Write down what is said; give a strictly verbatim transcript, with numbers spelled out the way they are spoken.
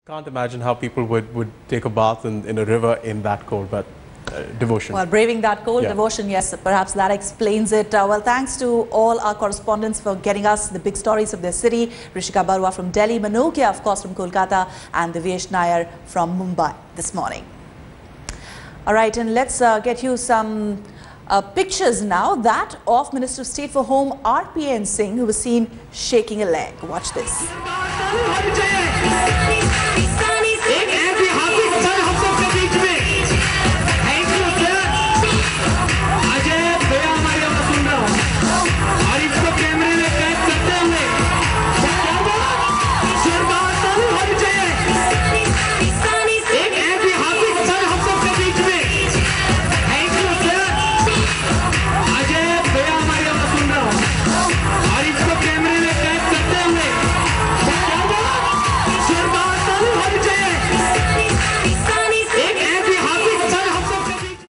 Can't imagine how people would, would take a bath in, in a river in that cold, but uh, devotion. Well, braving that cold, yeah. devotion, yes, perhaps that explains it. Uh, well, thanks to all our correspondents for getting us the big stories of their city. Rishika Barua from Delhi, Manokia, of course, from Kolkata, and Divyesh Nair from Mumbai this morning. All right, and let's uh, get you some uh, pictures now. That of Minister of State for Home, R P N Singh, who was seen shaking a leg. Watch this.